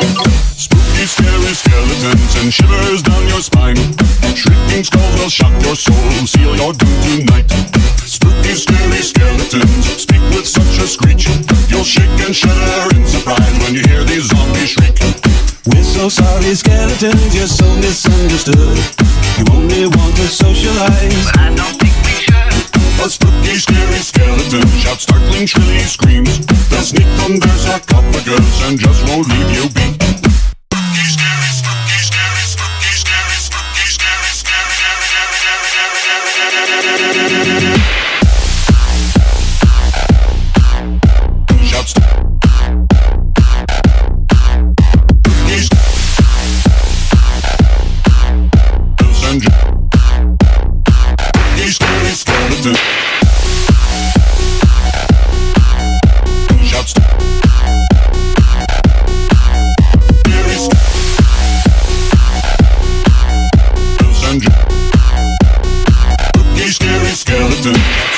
Spooky, scary skeletons and shivers down your spine. Shrieking skulls will shock your soul, seal your doom tonight. Spooky, scary skeletons speak with such a screech. You'll shake and shudder in surprise when you hear these zombies shriek. We're so sorry, skeletons, you're so misunderstood. You only want to socialize, but I don't think we should. A spooky, scary skeleton shouts startling, shrilly screams. They'll sneak under sarcophagus and just won't leave you be. Spooky, scary, spooky, scary, spooky, scary, spooky, scary, scary, shouts. Scary skeleton shouts. Scary skeleton.